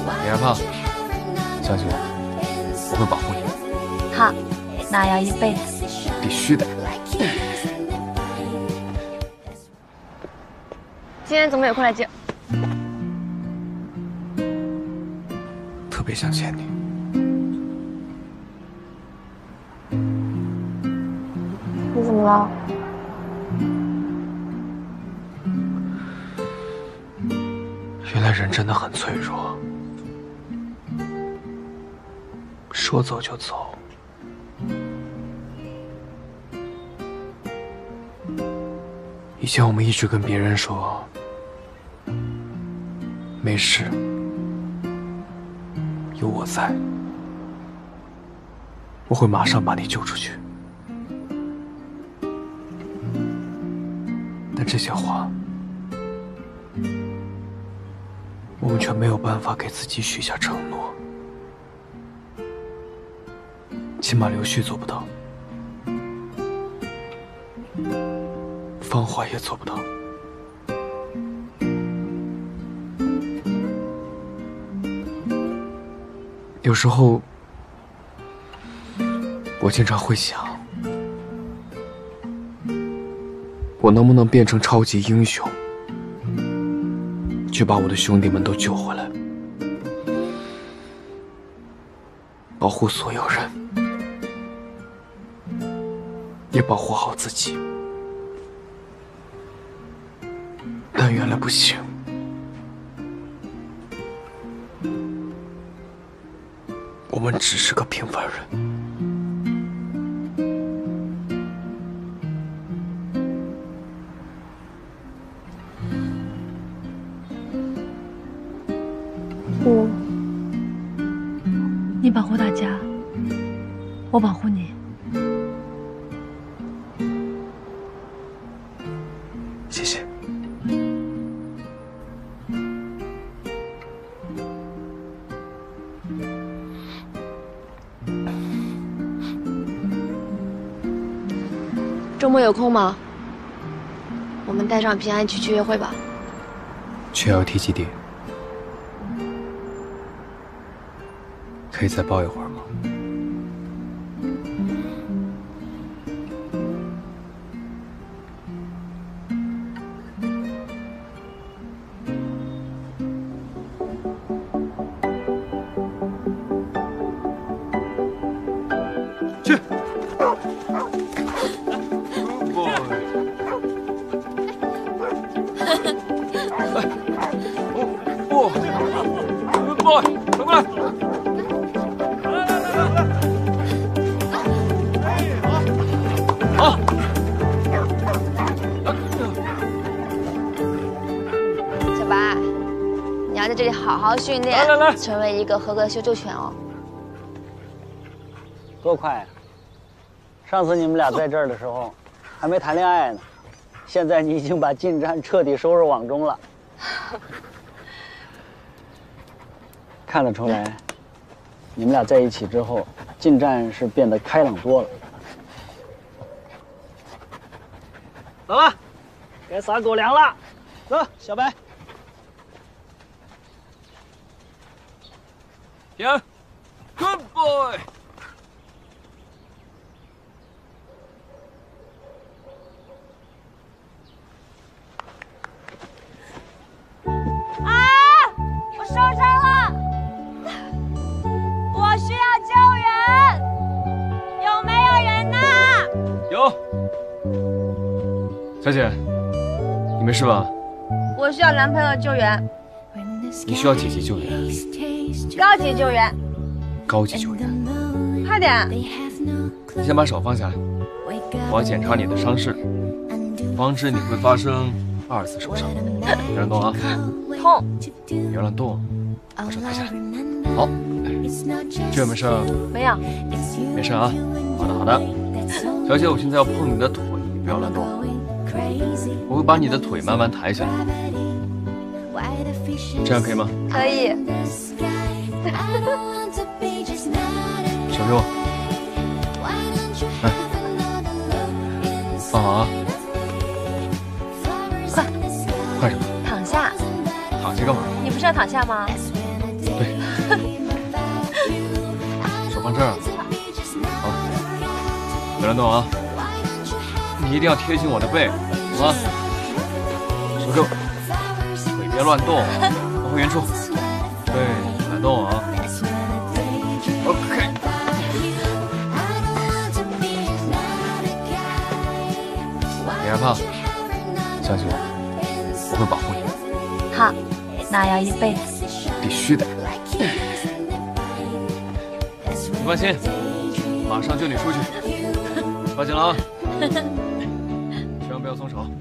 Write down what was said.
别害怕，相信我，我会保护你。 好，那要一辈子。 必须的。 今天怎么有空来接？ 特别想见你。 你怎么了？ 原来人真的很脆弱，说走就走。以前我们一直跟别人说没事，有我在，我会马上把你救出去。但这些话，我们却没有办法给自己许下承诺，起码刘旭做不到，芳华也做不到。有时候，我经常会想，我能不能变成超级英雄，去把我的兄弟们都救回来，保护所有人，也保护好自己。但原来不行。我们只是个平凡人。 你保护大家，我保护你。 谢谢。 周末有空吗？我们带上平安一起去约会吧。 去 LT 基地，可以再抱一会儿吗？去。boy， 快过来！好。 小白，你要在这里好好训练， 来， 成为一个合格的修救犬哦。 多快呀！上次你们俩在这儿的时候，还没谈恋爱呢，现在你已经把近战彻底收入网中了。看得出来，你们俩在一起之后，近战是变得开朗多了。走了，该撒狗粮了。走，小白。 停 ，Good boy。 我受伤了，我需要救援，有没有人呢？ 有，小姐，你没事吧？ 我需要男朋友救援。 你需要几级救援？ 高级救援。 高级救援。 快点！ 你先把手放下来，我要检查你的伤势，防止你会发生2次受伤。别乱动啊！ 痛！ 别乱动，把手抬起来。好，这没事儿？ 没有。 没事啊。好的。小姐，我现在要碰你的腿，不要乱动。我会把你的腿慢慢抬起来，这样可以吗？ 可以。 手给我，来，放好啊。快什么？ 躺下。 躺下干嘛？ 你不是要躺下吗？ 对，手放这儿。好，别乱动啊！你一定要贴近我的背，懂吗？手给我，腿别乱动，往回原处。对，别乱动啊。OK。别害怕，相信我，我会保护你。 好，那要一辈子。 必须的。你放心，马上救你出去。抓紧了啊！千万不要松手。